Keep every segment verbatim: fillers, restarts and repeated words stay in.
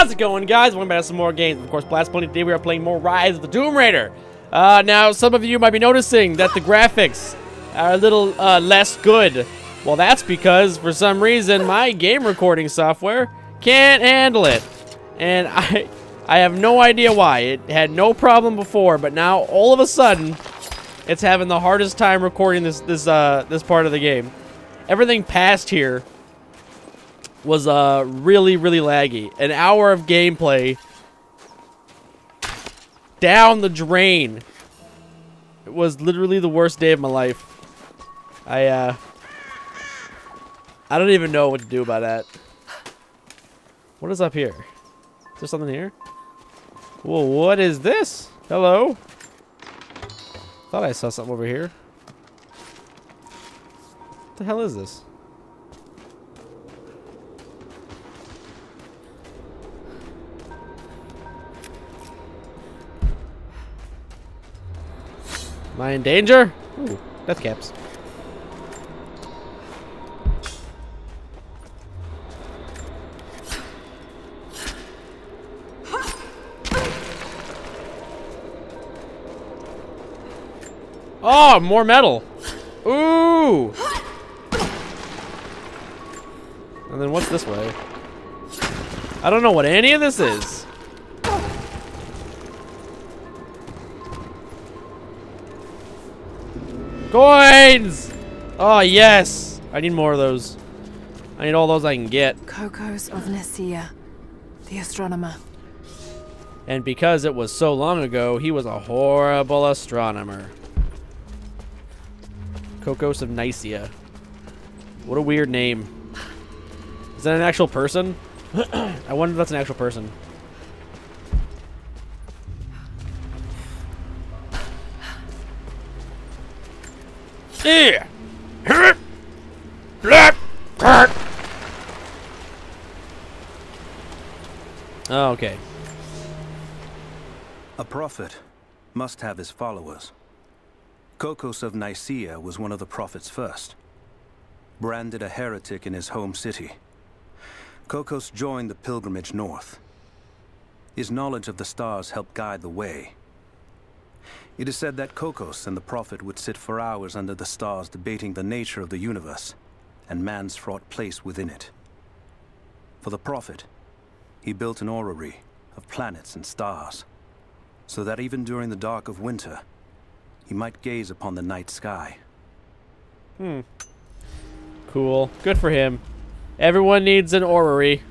How's it going, guys? Welcome back to some more games. Of course, Blast Pony. Today we are playing more Rise of the Tomb Raider. Uh, now, some of you might be noticing that the graphics are a little uh, less good. Well, that's because, for some reason, my game recording software can't handle it. And I I have no idea why. It had no problem before, but now, all of a sudden, it's having the hardest time recording this, this, uh, this part of the game. Everything past here was uh really really laggy. An hour of gameplay down the drain. It was literally the worst day of my life. I uh I don't even know what to do about that. What is up here? Is there something here? Whoa, what is this? Hello? Thought I saw something over here. What the hell is this? Am I in danger? Ooh, death caps. Oh, more metal. Ooh. And then what's this way? I don't know what any of this is. Coins! Oh, yes! I need more of those. I need all those I can get. Kokos of Nicaea, the astronomer. And because it was so long ago, he was a horrible astronomer. Kokos of Nicaea. What a weird name. Is that an actual person? I wonder if that's an actual person. Yeah. Oh, okay. A prophet must have his followers. Kokos of Nicaea was one of the prophets first. Branded a heretic in his home city, Kokos joined the pilgrimage north. His knowledge of the stars helped guide the way. It is said that Kokos and the prophet would sit for hours under the stars debating the nature of the universe and man's fraught place within it. For the prophet, he built an orrery of planets and stars, so that even during the dark of winter, he might gaze upon the night sky. Hmm. Cool. Good for him. Everyone needs an orrery.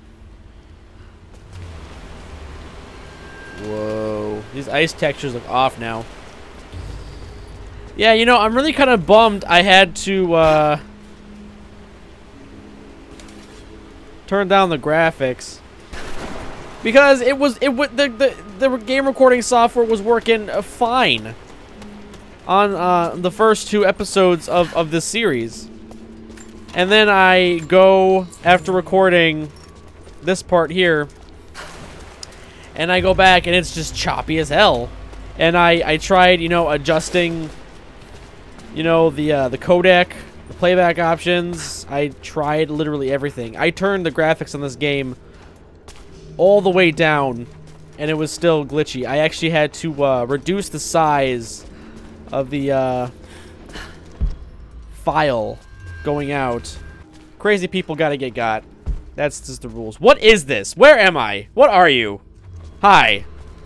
Whoa. These ice textures look off now. Yeah, you know, I'm really kind of bummed I had to, uh... turn down the graphics. Because it was, it was, the, the, the game recording software was working uh, fine. On, uh, the first two episodes of, of this series. And then I go, after recording this part here, and I go back and it's just choppy as hell. And I, I tried, you know, adjusting, you know, the, uh, the codec, the playback options. I tried literally everything. I turned the graphics on this game all the way down, and it was still glitchy. I actually had to, uh, reduce the size of the, uh, file going out. Crazy people gotta get got. That's just the rules. What is this? Where am I? What are you? Hi.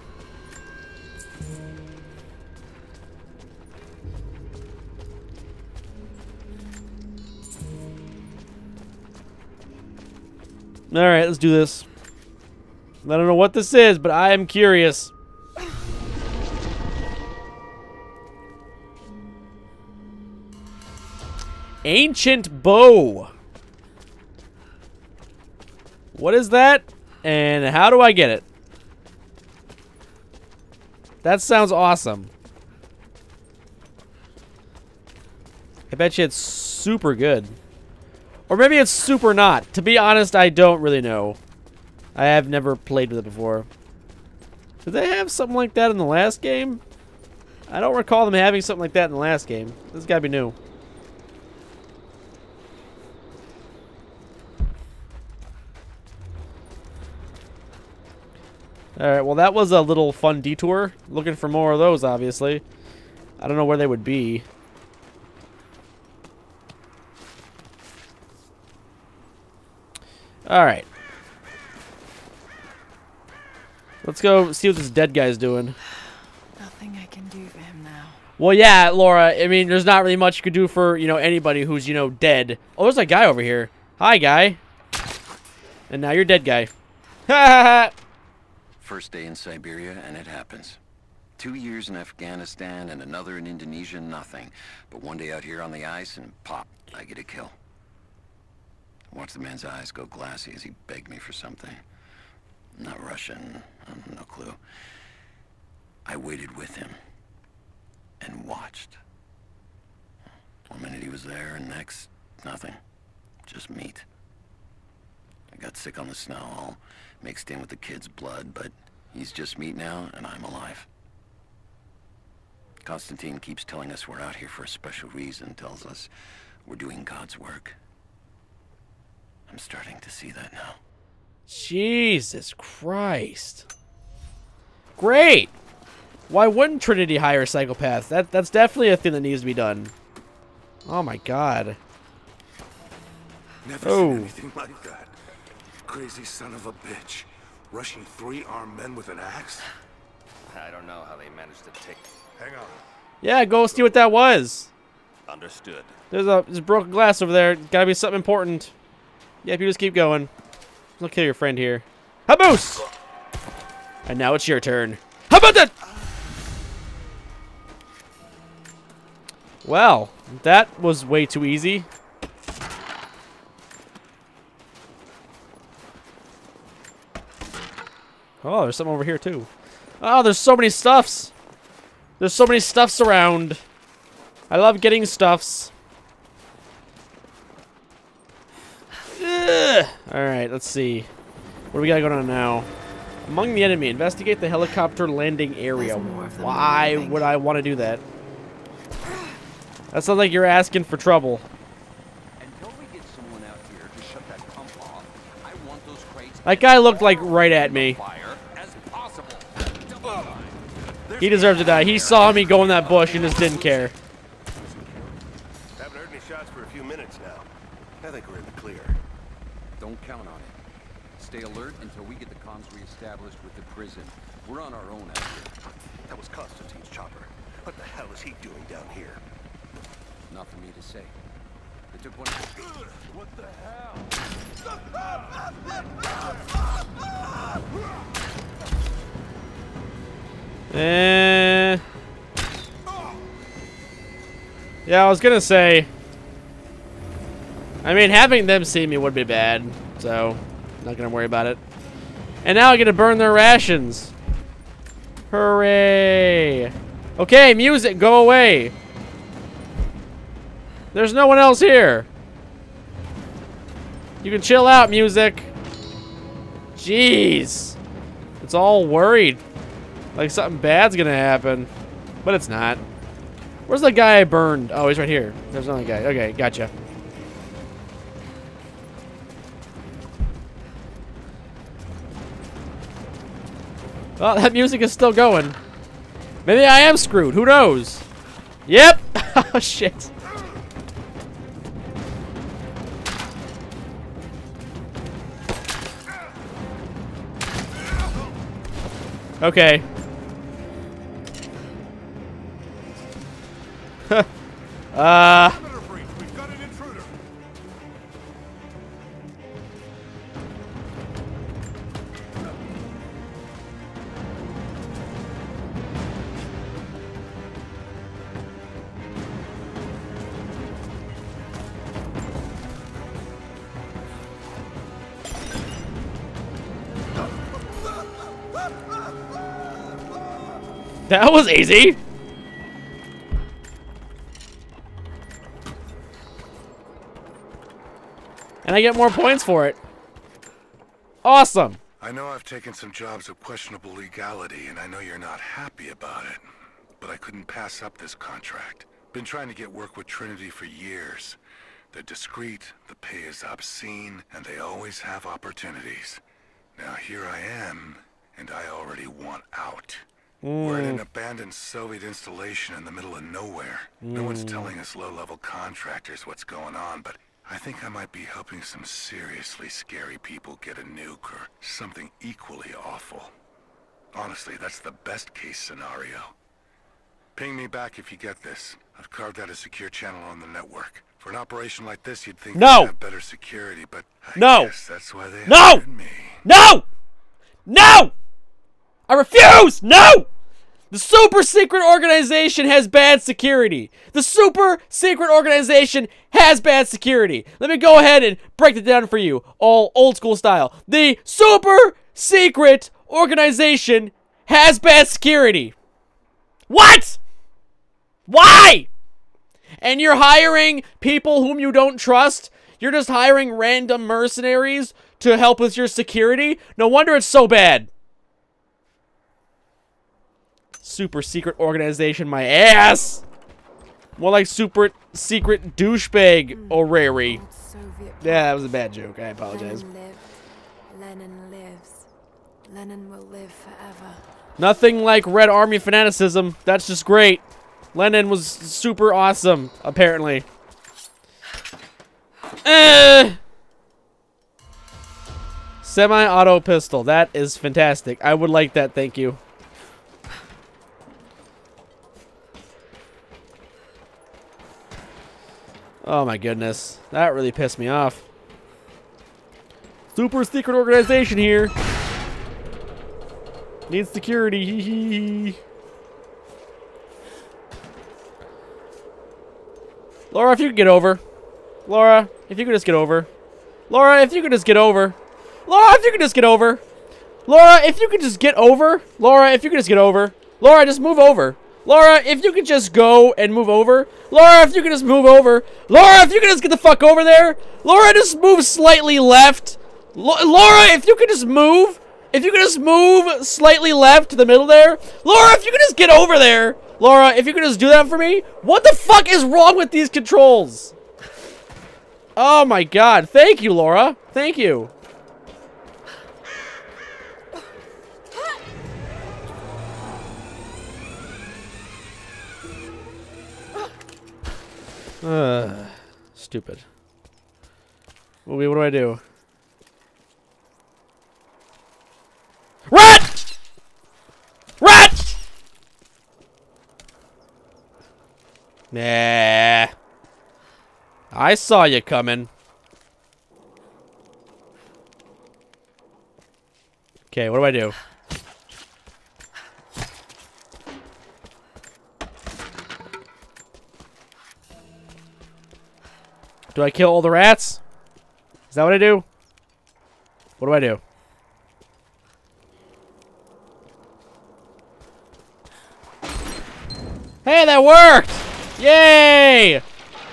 Alright, let's do this. I don't know what this is, but I am curious. Ancient bow. What is that? And how do I get it? That sounds awesome. I bet you it's super good. Or maybe it's super not. To be honest, I don't really know. I have never played with it before. Did they have something like that in the last game? I don't recall them having something like that in the last game. This has got to be new. Alright, well that was a little fun detour. Looking for more of those, obviously. I don't know where they would be. Alright. Let's go see what this dead guy's doing. Nothing I can do for him now. Well, yeah, Laura, I mean, there's not really much you could do for, you know, anybody who's, you know, dead. Oh, there's a guy over here. Hi, guy. And now you're dead guy. Ha ha ha! First day in Siberia, and it happens. Two years in Afghanistan and another in Indonesia, nothing. But one day out here on the ice, and pop, I get a kill. Watch the man's eyes go glassy as he begged me for something. Not Russian, no clue. I waited with him and watched. One minute he was there, and next, nothing. Just meat. I got sick on the snow, all mixed in with the kid's blood, but he's just meat now, and I'm alive. Constantine keeps telling us we're out here for a special reason, tells us we're doing God's work. I'm starting to see that now. Jesus Christ. Great! Why wouldn't Trinity hire psychopaths? That, that's definitely a thing that needs to be done. Oh my god. Never Oh. seen anything like that. Crazy son of a bitch. Rushing three armed men with an axe? I don't know how they managed to take... Hang on. Yeah, go see what that was. Understood. There's a there's broken glass over there. Gotta be something important. Yeah, if you just keep going. Look kill your friend here. Haboose! And now it's your turn. How about that? Well, that was way too easy. Oh, there's something over here too. Oh, there's so many stuffs. There's so many stuffs around. I love getting stuffs. Ugh. All right, let's see. What do we got going on now? Among the enemy, investigate the helicopter landing area. Why would I want to do that? That sounds like you're asking for trouble. Until we get someone out here to shut that pump off, I want those crates That guy looked like right at me. fire as possible. He deserved to die. He saw me go in that bush and just didn't care. Haven't heard any shots for a few minutes now. I think we're in the clear. Don't count on it. Stay alert until we get the comms reestablished with the prison. We're on our own out here. That was Constantine's chopper. What the hell is he doing down here? Not for me to say. They took one. What the hell? Eh. Yeah, I was gonna say. I mean, having them see me would be bad, so not gonna worry about it. And now I get to burn their rations. Hooray! Okay, music, go away. There's no one else here. You can chill out, music. Jeez. It's all worried. Like something bad's gonna happen. But it's not. Where's the guy I burned? Oh, he's right here. There's another guy. Okay, gotcha. Well, that music is still going. Maybe I am screwed. Who knows? Yep. Oh, shit. Okay. uh. We've got an intruder. That was easy. And I get more points for it. Awesome. I know I've taken some jobs of questionable legality, and I know you're not happy about it. But I couldn't pass up this contract. Been trying to get work with Trinity for years. They're discreet, the pay is obscene, and they always have opportunities. Now here I am, and I already want out. Mm. We're in an abandoned Soviet installation in the middle of nowhere. Mm. No one's telling us low-level contractors what's going on, but I think I might be helping some seriously scary people get a nuke or something equally awful. Honestly, that's the best-case scenario. Ping me back if you get this. I've carved out a secure channel on the network. For an operation like this, you'd think No! they'd have better security, but I No! guess that's why they No! hired me. No! No! I refuse! No! The super secret organization has bad security. The super secret organization has bad security. Let me go ahead and break it down for you, all old school style. The super secret organization has bad security. What? Why? And you're hiring people whom you don't trust? You're just hiring random mercenaries to help with your security? No wonder it's so bad. Super secret organization, my ass! More like super secret douchebag orrery. Old Soviet Yeah, that was a bad joke. I apologize. Lenin lived. Lenin lives. Lenin will live forever. Nothing like Red Army fanaticism. That's just great. Lenin was super awesome, apparently. Eh. Semi-auto pistol. That is fantastic. I would like that, thank you. Oh my goodness. That really pissed me off. Super secret organization here. Needs security. Hee hee hee. Laura, if you could get over. Laura, if you could just get over. Laura, if you could just get over. Laura, if you could just get over. Laura, if you could just get over. Laura, if you could just get over. Laura, just move over. Laura, if you could just go and move over. Laura, if you could just move over. Laura, if you could just get the fuck over there. Laura, just move slightly left. L Laura, if you could just move. If you could just move slightly left to the middle there. Laura, if you could just get over there. Laura, if you could just do that for me. What the fuck is wrong with these controls? Oh my god. Thank you, Laura. Thank you. Uh, stupid. What do, what do I do? Rat! Rat! Nah. I saw you coming. Okay, what do I do? Do I kill all the rats? Is that what I do? What do I do? Hey, that worked! Yay!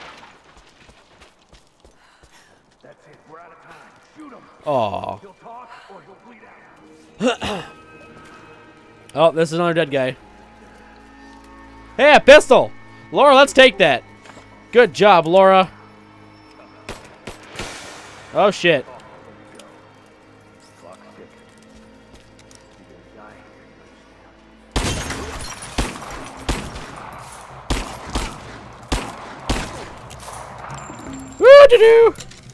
That's it. We're out of time. Shoot him. Aw. He'll talk or he'll bleed out. Oh, this is another dead guy. Hey, a pistol! Laura, let's take that. Good job, Laura. Oh, shit. Woo-doo-doo!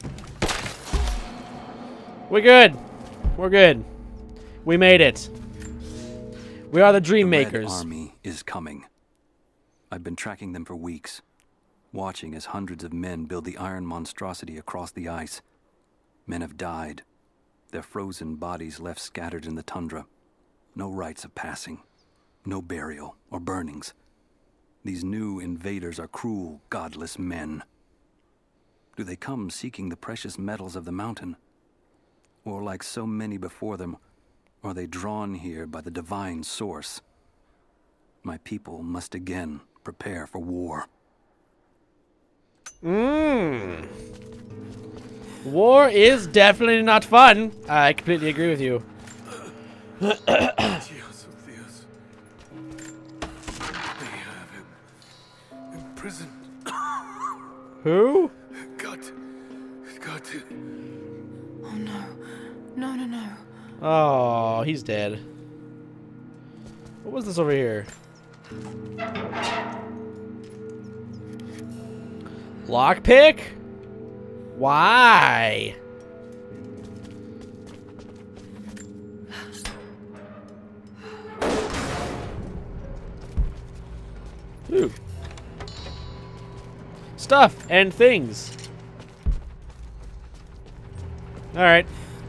We're good. We're good. We made it. We are the dream The Red makers. Army is coming. I've been tracking them for weeks, watching as hundreds of men build the iron monstrosity across the ice. Men have died, their frozen bodies left scattered in the tundra. No rites of passing, no burial or burnings. These new invaders are cruel, godless men. Do they come seeking the precious metals of the mountain? Or like so many before them, are they drawn here by the divine source? My people must again prepare for war. Mmm. War is definitely not fun. I completely agree with you. They have him imprisoned. Who? Got, got to. Oh no. No, no, no. Oh, he's dead. What was this over here? Lockpick? Why? Ooh. Stuff and things. Alright.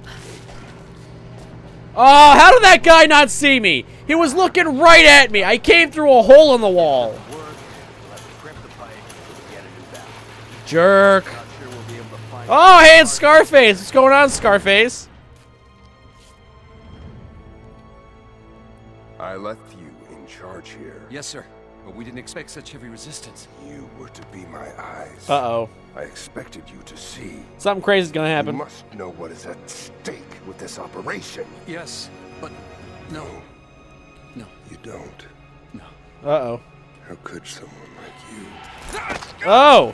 Oh, how did that guy not see me? He was looking right at me. I came through a hole in the wall. Jerk. Oh, hey, it's Scarface. What's going on, Scarface? I left you in charge here. Yes, sir. But we didn't expect such heavy resistance. You were to be my eyes. Uh-oh. I expected you to see. Something crazy is gonna You happen. must know what is at stake with this operation. Yes, but no. No. You don't. No. Uh-oh. How could someone like you? Oh!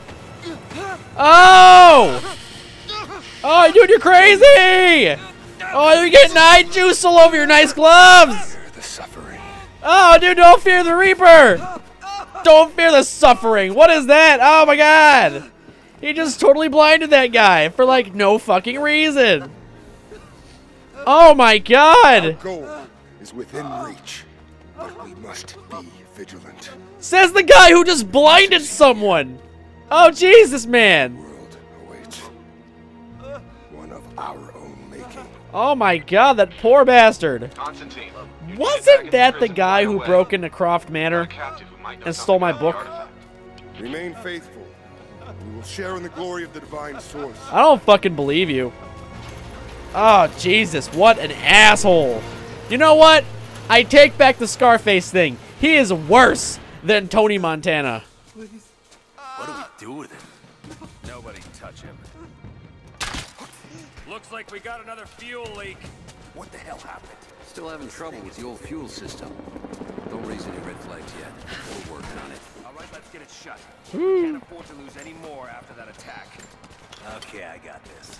Oh! Oh, dude, you're crazy! Oh, you're getting eye juice all over your nice gloves! Fear the suffering. Oh, dude, don't fear the Reaper! Don't fear the suffering! What is that? Oh my god! He just totally blinded that guy for, like, no fucking reason. Oh my god! Our goal is within reach, but we must be vigilant. Says the guy who just blinded someone! Oh, Jesus, man! The world awaits. One of our own making. Oh my god, that poor bastard. Constantine, Wasn't that the guy who broke into Croft Manor and stole my book? Remain faithful. We will share in the glory of the divine source. I don't fucking believe you. Oh, Jesus, what an asshole. You know what? I take back the Scarface thing. He is worse than Tony Montana. What do we do with him? Nobody touch him. Looks like we got another fuel leak. What the hell happened? Still having trouble with the old fuel system. Don't raise any red flags yet. We're working on it. All right, let's get it shut. We can't afford to lose any more after that attack. Okay, I got this.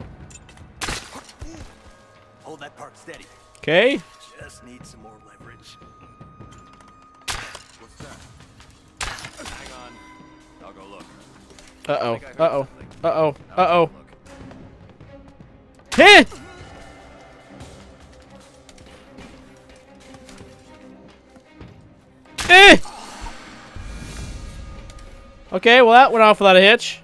Hold that part steady. Okay. Just need some more leverage. What's that? Hang on. I'll go look. Uh-oh. I think I heard Uh-oh. something. Uh-oh. I'll Uh-oh. look. Heh! Eh! Okay, well that went off without a hitch.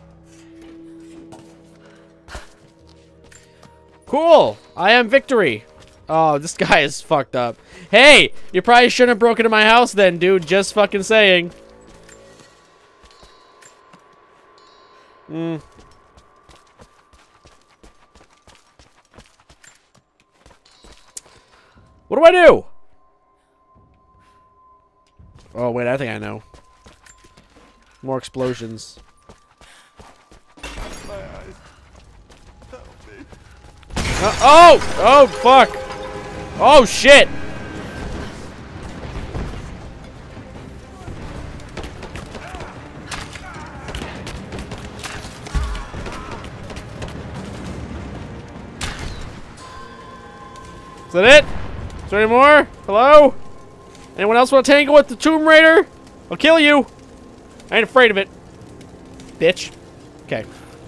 Cool! I am victory. Oh, this guy is fucked up. Hey! You probably shouldn't have broken into my house then, dude. Just fucking saying. Hmm. What do I do? Oh, wait, I think I know. More explosions. Uh, oh! Oh, fuck! Oh, shit! Is that it? Is there any more? Hello? Anyone else want to tangle with the Tomb Raider? I'll kill you. I ain't afraid of it. Bitch. Okay.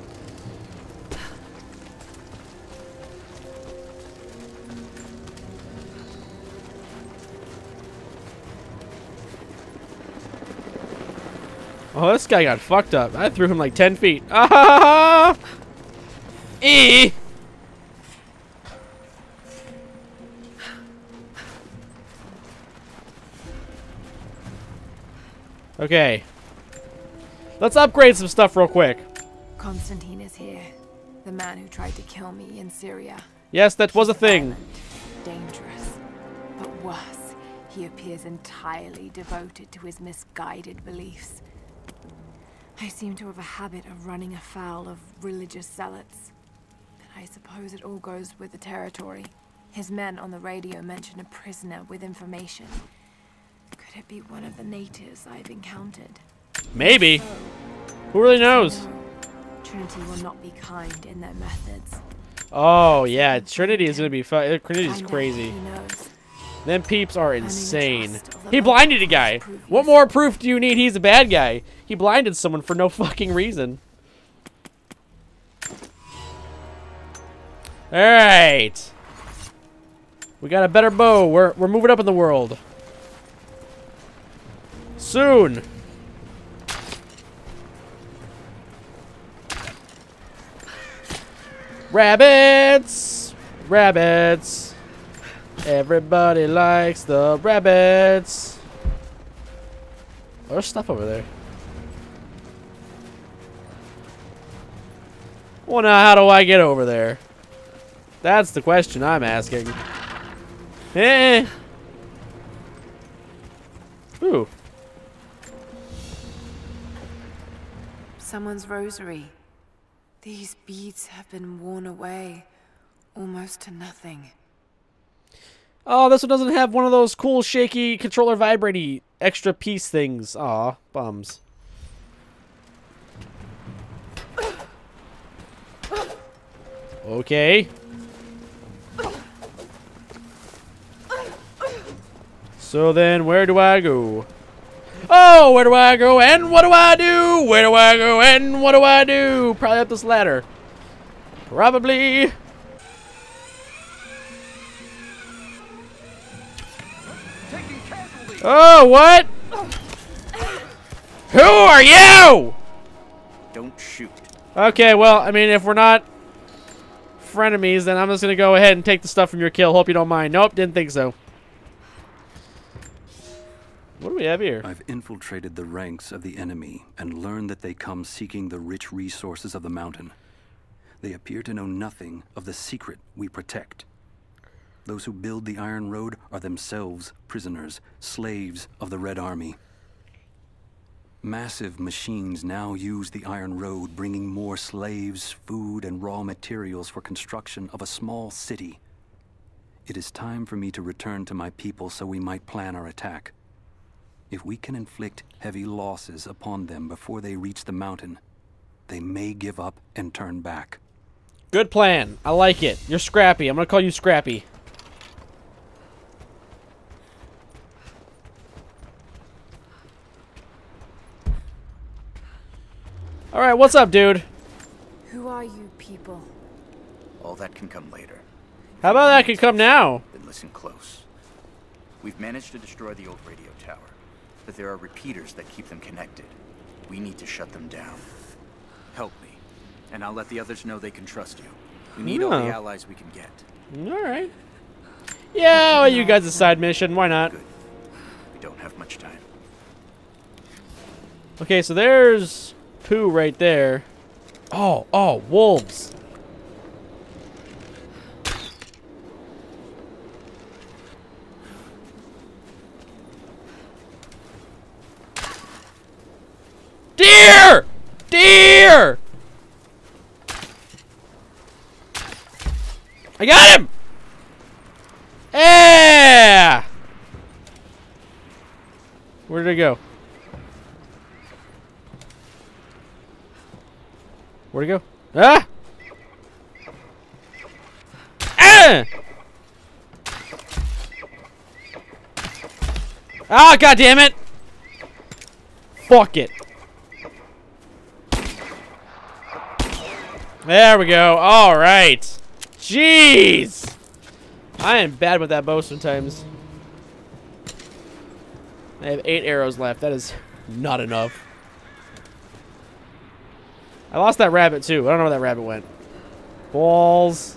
Oh, this guy got fucked up. I threw him like ten feet. Ah ha ha ha! Eh! Okay. Let's upgrade some stuff real quick. Constantine is here. The man who tried to kill me in Syria. Yes, that was a thing. Violent, dangerous. But worse, he appears entirely devoted to his misguided beliefs. I seem to have a habit of running afoul of religious zealots. But I suppose it all goes with the territory. His men on the radio mention a prisoner with information. Could it be one of the natives I've encountered? Maybe. Who really knows? No. Trinity will not be kind in their methods. Oh, yeah. Trinity is going to be fun. Trinity's Find out crazy. if he knows. Them peeps are insane. He blinded a guy. What more proof do you need he's a bad guy? He blinded someone for no fucking reason. Alright. We got a better bow. We're, we're moving up in the world. Soon. Rabbits! Rabbits! Everybody likes the rabbits! Oh, there's stuff over there. Well, now how do I get over there? That's the question I'm asking. Eh. Ooh. Someone's rosary. These beads have been worn away, almost to nothing. Oh, this one doesn't have one of those cool, shaky, controller vibrating extra piece things. Aw, bums. Okay. So then, where do I go? Oh, where do I go and what do I do? Where do I go and what do I do? Probably up this ladder. Probably. Oh, what? Who are you? Don't shoot. Okay, well, I mean, if we're not frenemies, then I'm just gonna go ahead and take the stuff from your kill. Hope you don't mind. Nope, didn't think so. What do we have here? I've infiltrated the ranks of the enemy and learned that they come seeking the rich resources of the mountain. They appear to know nothing of the secret we protect. Those who build the Iron Road are themselves prisoners, slaves of the Red Army. Massive machines now use the Iron Road, bringing more slaves, food, and raw materials for construction of a small city. It is time for me to return to my people so we might plan our attack. If we can inflict heavy losses upon them before they reach the mountain, they may give up and turn back. Good plan. I like it. You're Scrappy. I'm gonna call you Scrappy. Alright, what's up, dude? Who are you people? All that can come later. How about that could come now? Then listen close. We've managed to destroy the old radio tower, but there are repeaters that keep them connected. We need to shut them down. Help me, and I'll let the others know they can trust you. We need all No. the allies we can get. Alright. Yeah, well, you guys a side mission. Why not? Good. We don't have much time. Okay, so there's poo right there. Oh, oh, wolves. Deer! Deer! I got him! Yeah! Where did it go? Where'd it go? Ah! Ah! Ah, God damn it! Fuck it. There we go. All right. Jeez. I am bad with that bow sometimes. I have eight arrows left. That is not enough. I lost that rabbit too. I don't know where that rabbit went. Balls.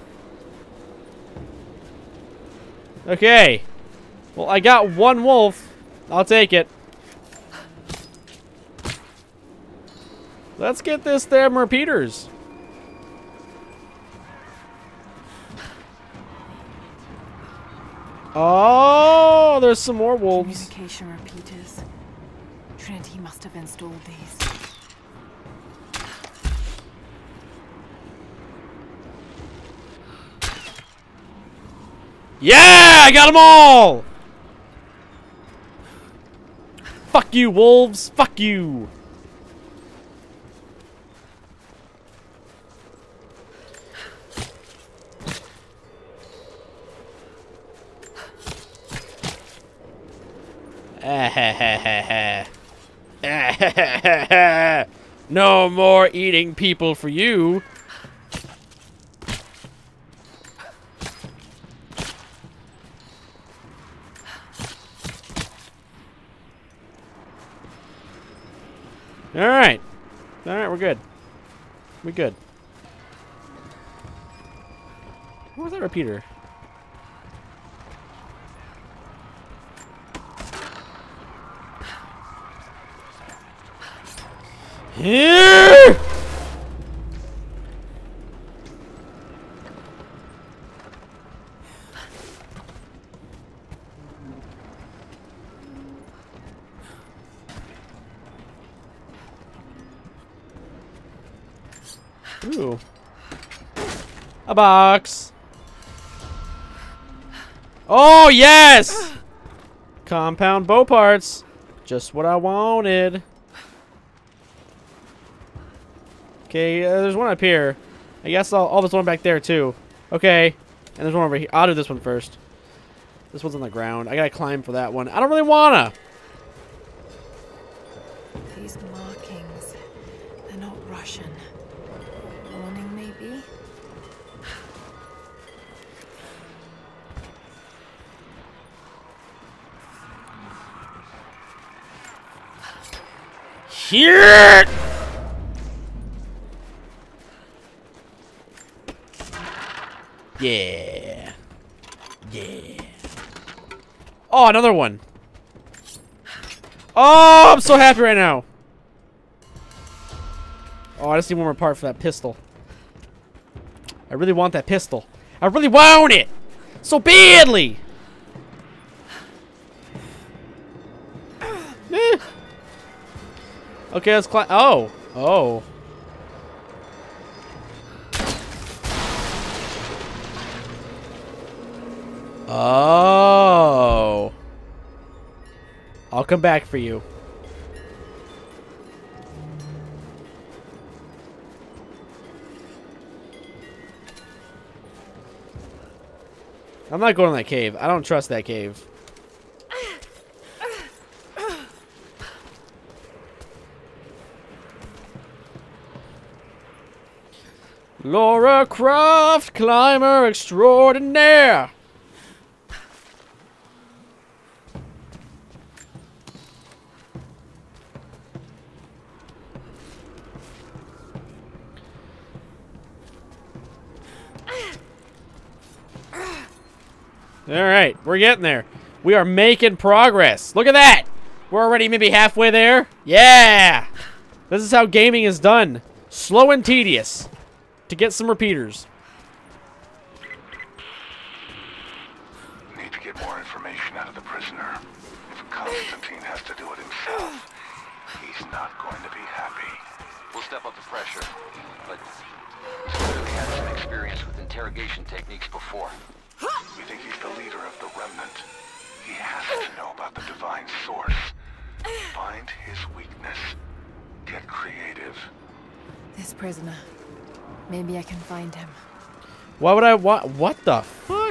Okay. Well, I got one wolf. I'll take it. Let's get this them repeaters. Oh, there's some more wolves. Communication repeaters. Trinity must have installed these. Yeah, I got them all. Fuck you, wolves. Fuck you. No more eating people for you. All right. All right, we're good. We're good. What was that repeater? Here! Ooh. A box. Oh, yes! Compound bow parts. Just what I wanted. Okay, uh, there's one up here. I guess I'll, oh, there's one back there, too. Okay. And there's one over here. I'll do this one first. This one's on the ground. I gotta climb for that one. I don't really wanna. These markings, they're not Russian. Warning, maybe? Here! Yeah. Yeah. Oh, another one. Oh, I'm so happy right now. Oh, I just need one more part for that pistol. I really want that pistol. I really want it so badly. Eh. Okay, let's climb. Oh. Oh. Oh. I'll come back for you. I'm not going in that cave. I don't trust that cave. Laura Croft, climber extraordinaire. All right, we're getting there. We are making progress. Look at that. We're already maybe halfway there. Yeah. This is how gaming is done. Slow and tedious. To get some repeaters. Need to get more information out of the prisoner. If Constantine has to do it himself, he's not going to be happy. We'll step up the pressure, but he's clearly had some experience with interrogation techniques before. We think he's the leader of the Remnant. He has to know about the divine source. Find his weakness. Get creative. This prisoner. Maybe I can find him. Why would I want? What the fuck?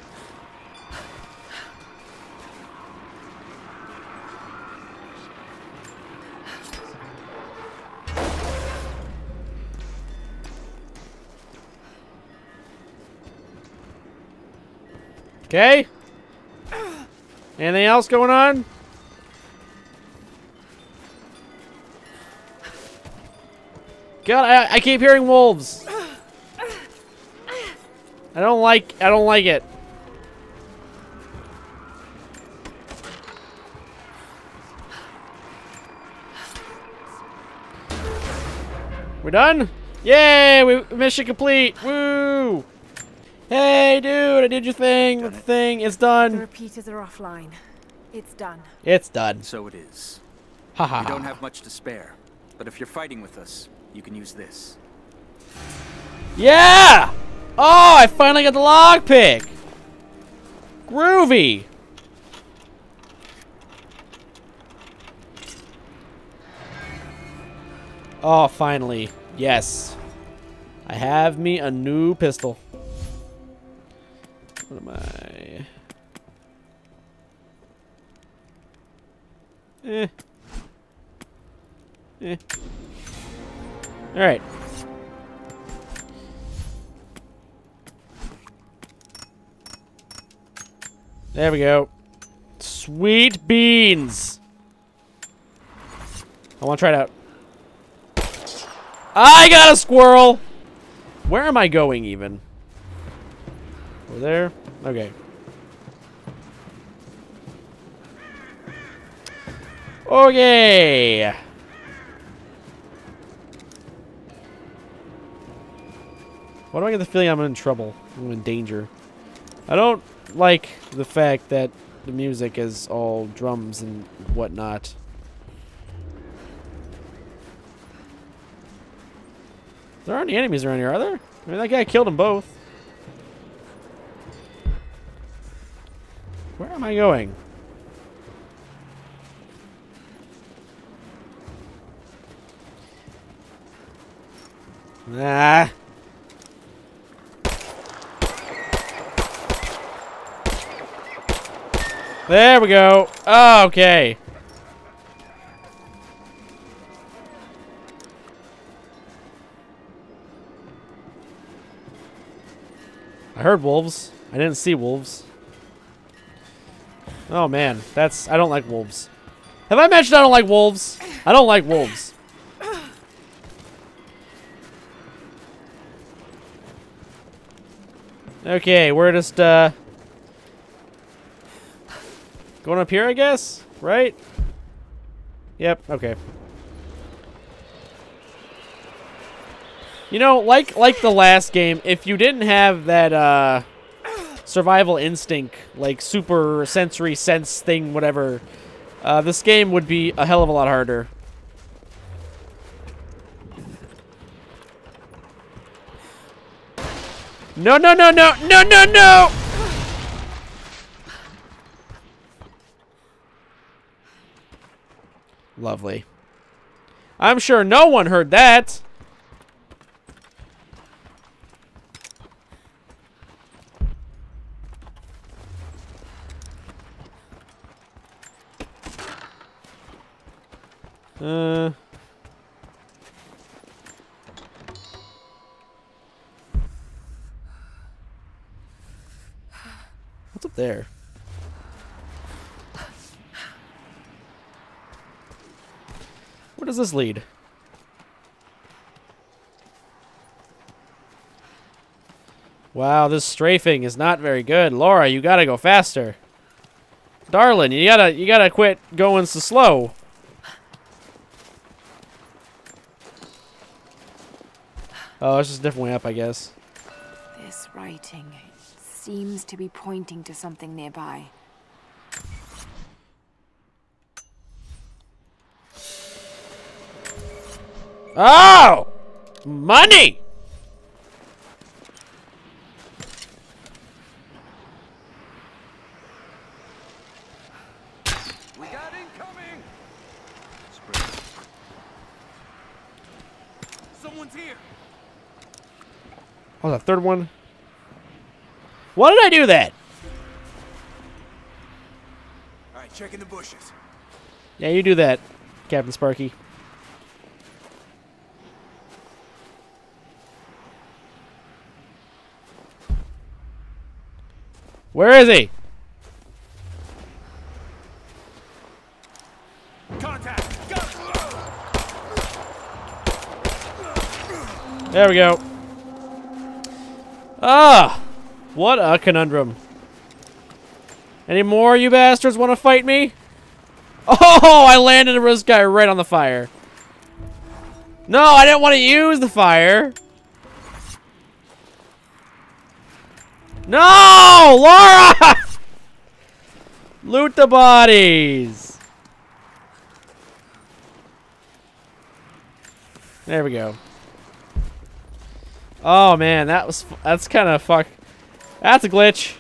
Okay. Anything else going on? God, I, I keep hearing wolves. I don't like. I don't like it. We're done? Yay! We mission complete. Woo! Hey, dude! I did your thing with the thing. It's The done. repeaters are offline. It's done. It's done. So it is. Haha. We don't have much to spare, but if you're fighting with us, you can use this. Yeah! Oh, I finally got the lockpick. Groovy. Oh, finally. Yes. I have me a new pistol. What am I? Eh. Eh. Alright. There we go. Sweet beans! I want to try it out. I got a squirrel! Where am I going, even? Over there? Okay. Okay! Why do I get the feeling I'm in trouble? I'm in danger. I don't like the fact that the music is all drums and whatnot. There aren't any enemies around here, are there? I mean, that guy killed them both. Where am I going? Nah. There we go. Oh, okay. I heard wolves. I didn't see wolves. Oh man, that's... I don't like wolves. Have I mentioned I don't like wolves? I don't like wolves. Okay, we're just, uh... going up here, I guess? Right? Yep, okay. You know, like like the last game, if you didn't have that uh, survival instinct, like super sensory sense thing, whatever, uh, this game would be a hell of a lot harder. No, no, no, no, no, no, no! Lovely. I'm sure no one heard that. Uh... What's up there? Where does this lead? Wow, this strafing is not very good. Laura, you gotta go faster. Darling, you gotta you gotta quit going so slow. Oh, it's just a different way up, I guess. This writing seems to be pointing to something nearby. Oh! Money! We got incoming! Someone's here! Oh, the third one. Why did I do that? Alright, check in the bushes. Yeah, you do that, Captain Sparky. Where is he? Contact! Got There we go. Ah! What a conundrum. Any more, you bastards, want to fight me? Oh, I landed this guy right on the fire. No, I didn't want to use the fire. No! Laura! Loot the bodies. There we go. Oh man, that was that's kind of fuck. That's a glitch.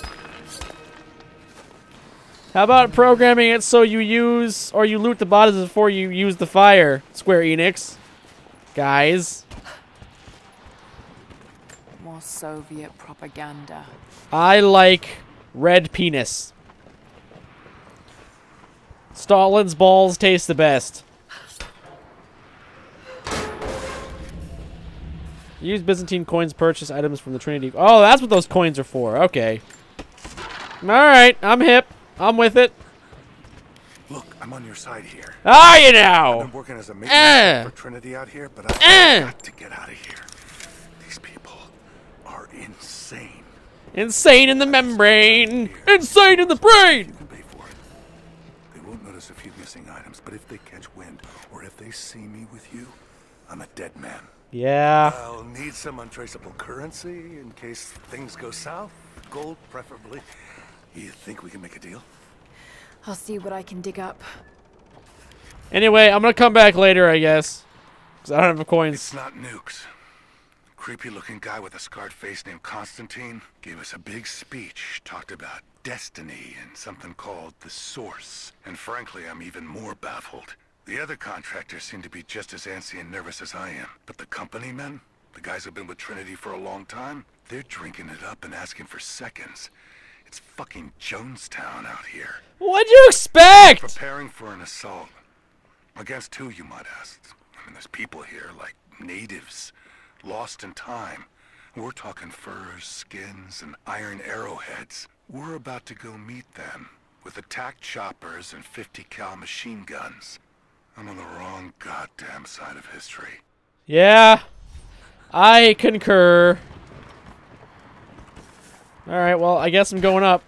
How about programming it so you use or you loot the bodies before you use the fire, Square Enix? Guys. More Soviet propaganda. I like red penis. Stalin's balls taste the best. Use Byzantine coins to purchase items from the Trinity. Oh, that's what those coins are for. Okay. Alright, I'm hip. I'm with it. Look, I'm on your side here. Are you now? I've been working as a maintenance Uh. for Trinity out here, but I've Uh. got to get out of here. These people are insane. Insane in the membrane. Insane in the brain. You can pay for it. They won't notice a few missing items, but if they catch wind, or if they see me with you, I'm a dead man. Yeah. I'll need some untraceable currency in case things go south. Gold, preferably. You think we can make a deal? I'll see what I can dig up. Anyway, I'm gonna come back later, I guess. Because I don't have the coins. It's not nukes. Creepy-looking guy with a scarred face named Constantine gave us a big speech, talked about destiny and something called the Source. And frankly, I'm even more baffled. The other contractors seem to be just as antsy and nervous as I am. But the company men, the guys who've been with Trinity for a long time, they're drinking it up and asking for seconds. It's fucking Jonestown out here. What'd you expect? Preparing for an assault. Against who, you might ask? I mean, there's people here, like natives, lost in time. We're talking furs, skins, and iron arrowheads. We're about to go meet them with attack choppers and fifty cal machine guns. I'm on the wrong goddamn side of history. Yeah. I concur. Alright, well, I guess I'm going up.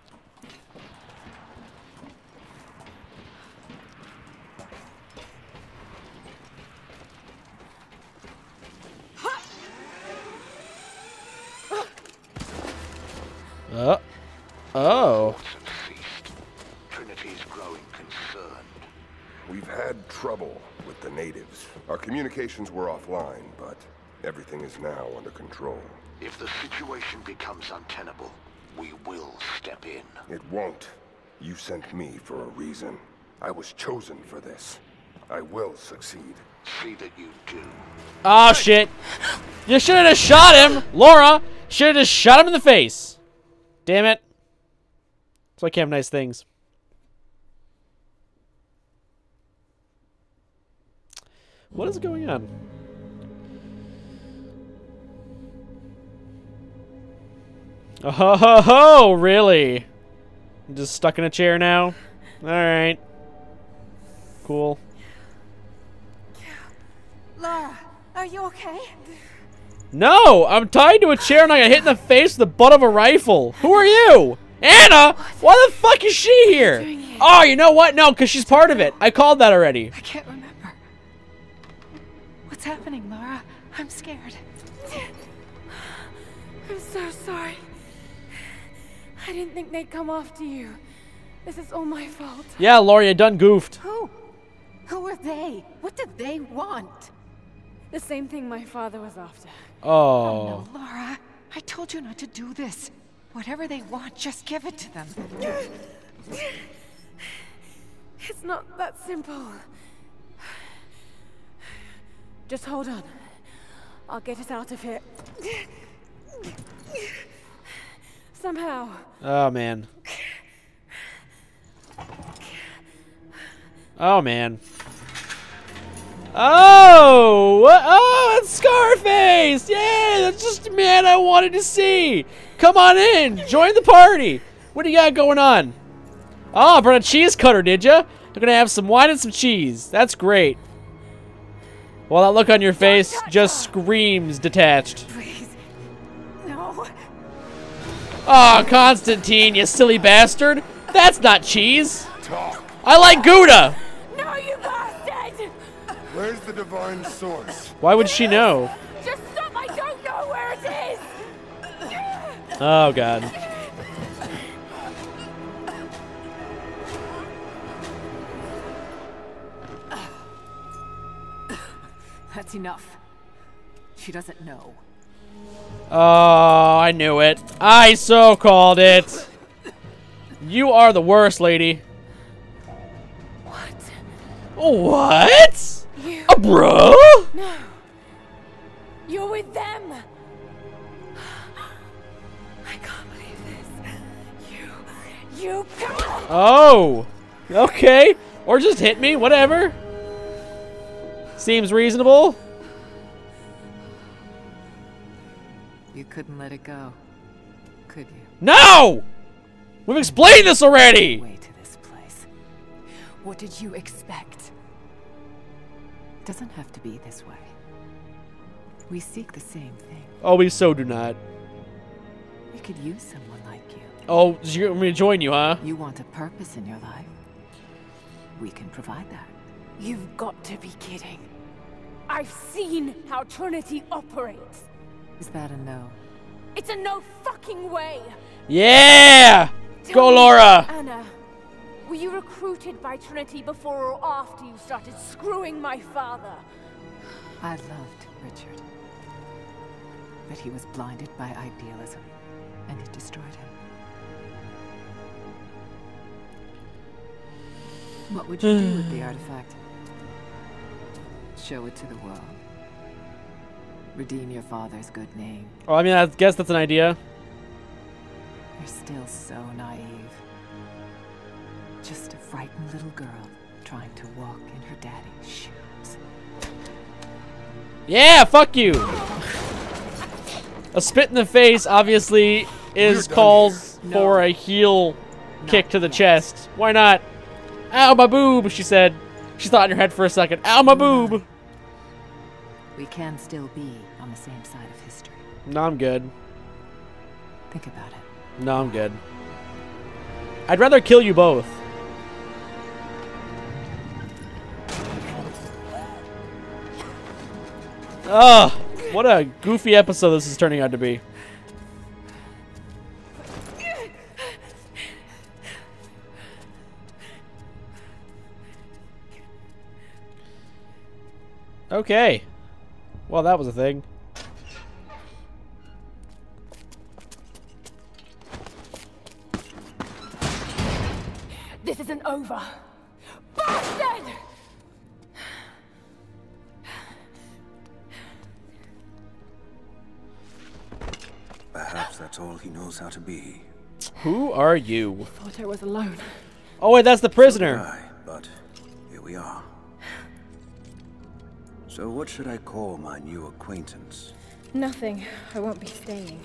Uh, oh. Trinity's growing concerned. We've had trouble with the natives. Our communications were offline, but everything is now under control. If the situation becomes untenable, we will step in. It won't. You sent me for a reason. I was chosen for this. I will succeed. See that you do. Oh, shit. You should have just shot him. Laura should have just shot him in the face. Damn it. So I can't have nice things. What is going on? Oh, ho, ho, ho, really? I'm just stuck in a chair now? Alright. Cool. Laura, are you okay? No! I'm tied to a chair and I got hit in the face with the butt of a rifle. Who are you? Anna? Why the fuck is she here? Oh, you know what? No, because she's part of it. I called that already. I can't remember. What's happening, Laura? I'm scared. I'm so sorry. I didn't think they'd come after you. This is all my fault. Yeah, Laura, you done goofed. Who? Who are they? What did they want? The same thing my father was after. Oh. Oh no, Laura. I told you not to do this. Whatever they want, just give it to them. It's not that simple. Just hold on. I'll get us out of here. Somehow. Oh, man. Oh, man. Oh! What? Oh, it's Scarface! Yeah, that's just the man I wanted to see. Come on in. Join the party. What do you got going on? Oh, I brought a cheese cutter, did ya? You're gonna have some wine and some cheese. That's great. Well, that look on your face just screams detached. Please. No. Oh, Constantine, you silly bastard. That's not cheese. I like Gouda. No, you bastard! Where's the divine source? Why would she know? Just stop! I don't know where it is! Oh, God. That's enough. She doesn't know. Oh, I knew it. I so called it. You are the worst, lady. What? What? You... A bro? No. You're with them. I can't believe this. You... You can't... Oh. Okay. Or just hit me, whatever. Seems reasonable. You couldn't let it go, could you? No! We've explained this already! Way to this place. What did you expect? It doesn't have to be this way. We seek the same thing. Oh, we so do not. We could use someone like you. Oh, you want me to join you, huh? You want a purpose in your life. We can provide that. You've got to be kidding. I've seen how Trinity operates. Is that a no? It's a no fucking way. Yeah! Tell Go, me, Laura! Anna, were you recruited by Trinity before or after you started screwing my father? I loved Richard. But he was blinded by idealism, and it destroyed him. What would you do with the artifact? Show it to the world. Redeem your father's good name. Oh, I mean, I guess that's an idea. You're still so naive. Just a frightened little girl trying to walk in her daddy's shoes. Yeah, fuck you! A spit in the face, obviously, is calls No. for a heel Not kick to the yet. chest. Why not? Ow, my boob, she said. She thought in her head for a second. Ow, my boob! We can still be on the same side of history. No, I'm good. Think about it. No, I'm good. I'd rather kill you both. Ugh, what a goofy episode this is turning out to be. Okay. Well, that was a thing. This isn't over. Bastard! Perhaps that's all he knows how to be. Who are you? Thought I was alone. Oh wait, that's the prisoner. Aye, but here we are. So what should I call my new acquaintance? Nothing. I won't be staying.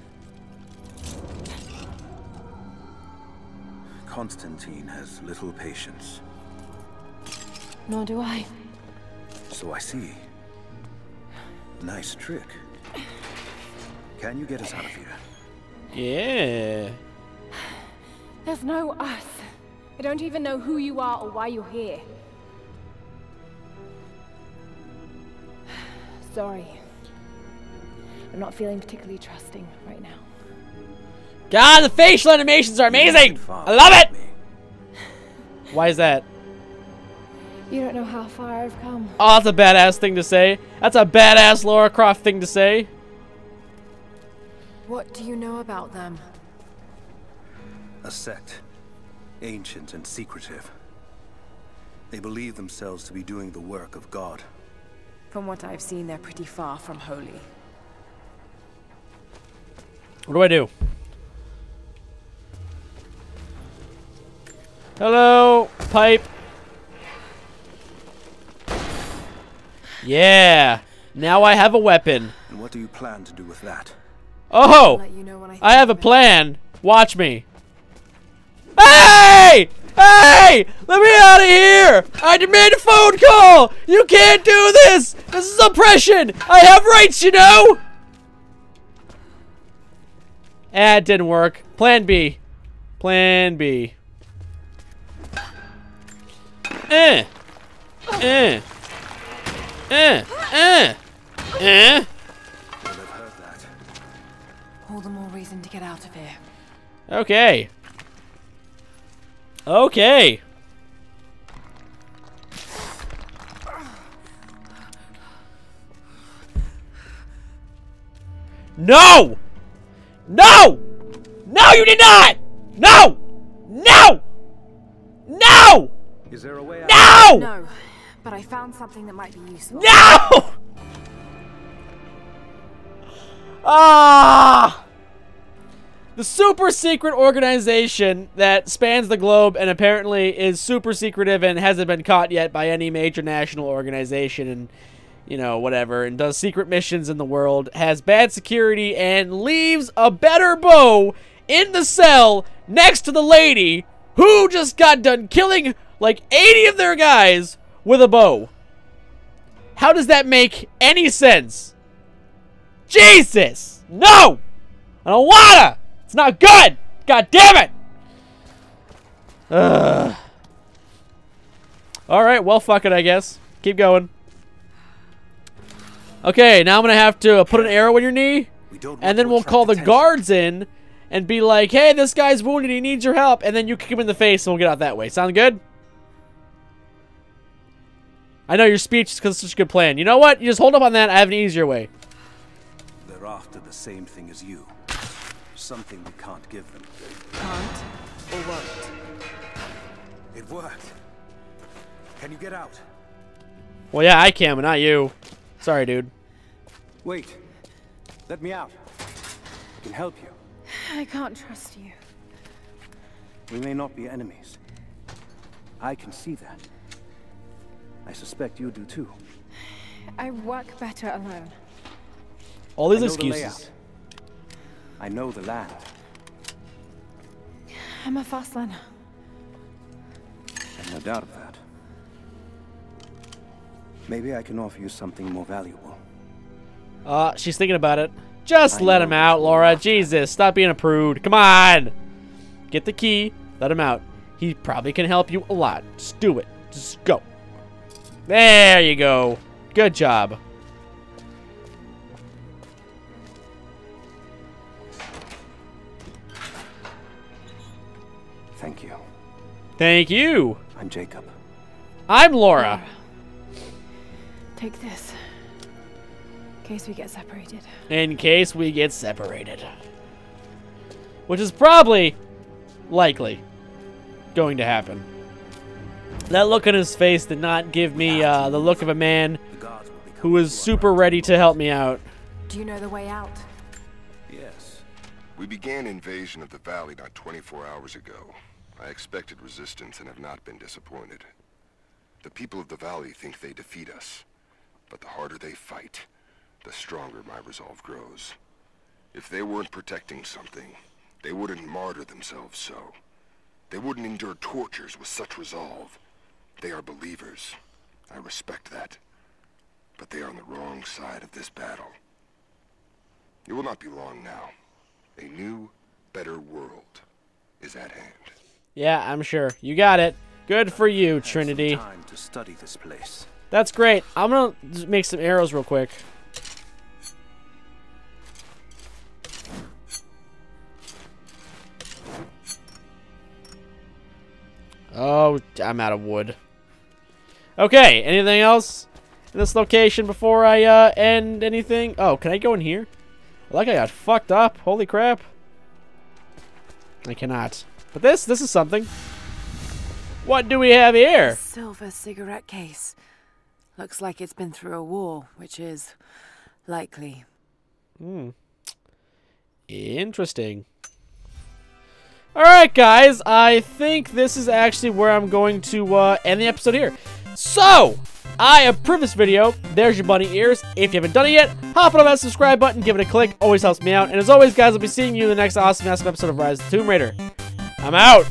Constantine has little patience. Nor do I. So I see. Nice trick. Can you get us out of here? Yeah. There's no us. I don't even know who you are or why you're here. Sorry. I'm not feeling particularly trusting right now. God, the facial animations are amazing! I love it! Why is that? You don't know how far I've come. Oh, that's a badass thing to say. That's a badass Lara Croft thing to say. What do you know about them? A sect. Ancient and secretive. They believe themselves to be doing the work of God. From what I've seen, they're pretty far from holy. What do I do? Hello, pipe. Yeah. Now I have a weapon. And what do you plan to do with that? Oh! Let you know when I I have a think of it. plan. Watch me. Hey! Hey! Let me out of here! I demand a phone call! You can't do this! This is oppression! I have rights, you know! Ah, it didn't work. Plan B. Plan B. Eh. Eh. Eh. Eh. Eh. Well, I've heard that. All the more reason to get out of here. Okay. Okay. No! No! No, you did not! No! No! No! Is there a way out? No! No, but I found something that might be useful. No! Ah! The super secret organization that spans the globe and apparently is super secretive and hasn't been caught yet by any major national organization and, you know, whatever, and does secret missions in the world, has bad security, and leaves a better bow in the cell next to the lady who just got done killing like eighty of their guys with a bow. How does that make any sense? Jesus! No! I don't wanna! It's not good! God damn it! Ugh. Alright, well, fuck it, I guess. Keep going. Okay, now I'm gonna have to put an arrow in your knee, and then we'll call the guards in and be like, hey, this guy's wounded, he needs your help, and then you kick him in the face and we'll get out that way. Sound good? I know your speech is because it's such a good plan. You know what? You just hold up on that, I have an easier way. They're after the same thing as you. Something we can't give them. Can't or won't? It worked. Can you get out? Well, yeah, I can, but not you. Sorry, dude. Wait. Let me out. I can help you. I can't trust you. We may not be enemies. I can see that. I suspect you do too. I work better alone. All these I know excuses. the layout. I know the land. I'm a fast learner. I've no doubt of that. Maybe I can offer you something more valuable. Uh, she's thinking about it. Just I let know him out, what Laura. you're after. Jesus, stop being a prude. Come on. Get the key. Let him out. He probably can help you a lot. Just do it. Just go. There you go. Good job. Thank you. Thank you. I'm Jacob. I'm Laura. Take this. In case we get separated. In case we get separated. Which is probably likely going to happen. That look on his face did not give me uh, the look of a man who is super ready to help me out. Do you know the way out? Yes. We began invasion of the valley not twenty-four hours ago. I expected resistance and have not been disappointed. The people of the valley think they defeat us, but the harder they fight, the stronger my resolve grows. If they weren't protecting something, they wouldn't martyr themselves so. They wouldn't endure tortures with such resolve. They are believers. I respect that. But they are on the wrong side of this battle. It will not be long now. A new, better world is at hand. Yeah, I'm sure. You got it. Good for you, Trinity. Time to study this place. That's great. I'm gonna just make some arrows real quick. Oh, I'm out of wood. Okay, anything else in this location before I uh, end anything? Oh, can I go in here? Like I got fucked up. Holy crap. I cannot. But this, this is something. What do we have here? Silver cigarette case. Looks like it's been through a war, which is likely. Hmm. Interesting. Alright, guys. I think this is actually where I'm going to uh, end the episode here. So, I approve this video. There's your bunny ears. If you haven't done it yet, hop on that subscribe button, give it a click. Always helps me out. And as always, guys, I'll be seeing you in the next awesome, awesome episode of Rise of the Tomb Raider. I'm out.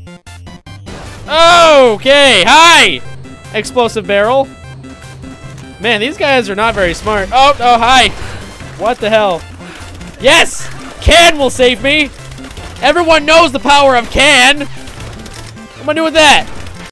Okay, hi, explosive barrel. Man, these guys are not very smart. Oh, oh, hi. What the hell? Yes, can will save me. Everyone knows the power of can. What am I doing with that?